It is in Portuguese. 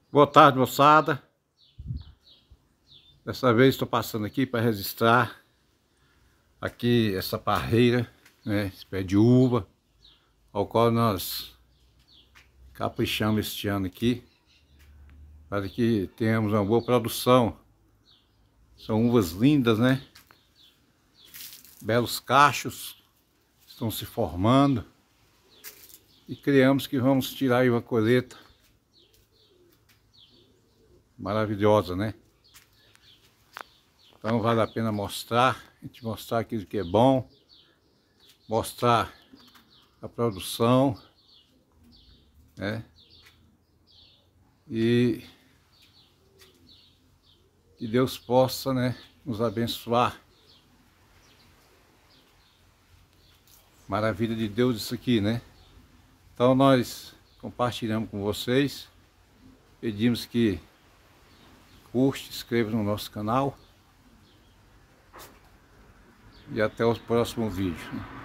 Boa tarde, moçada. Dessa vez estou passando aqui para registrar aqui essa parreira, né, esse pé de uva, ao qual nós caprichamos este ano aqui, para que tenhamos uma boa produção. São uvas lindas, né? Belos cachos estão se formando e criamos que vamos tirar aí uma colheita maravilhosa, né? Então vale a pena mostrar, a gente mostrar aquilo que é bom, mostrar a produção, né? E que Deus possa, né, nos abençoar. Maravilha de Deus isso aqui, né? Então nós compartilhamos com vocês, pedimos que curte, inscreva no nosso canal e até o próximo vídeo.